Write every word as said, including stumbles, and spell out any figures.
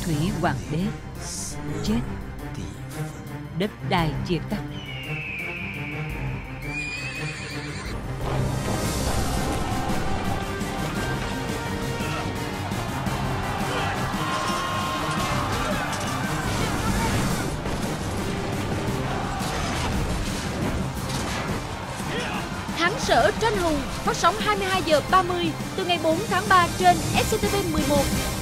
thủy hoàng đế chết, đất đai chia cắt. Hán Sở Tranh Hùng phát sóng hai mươi hai giờ ba mươi từ ngày bốn tháng ba trên S C T V mười một.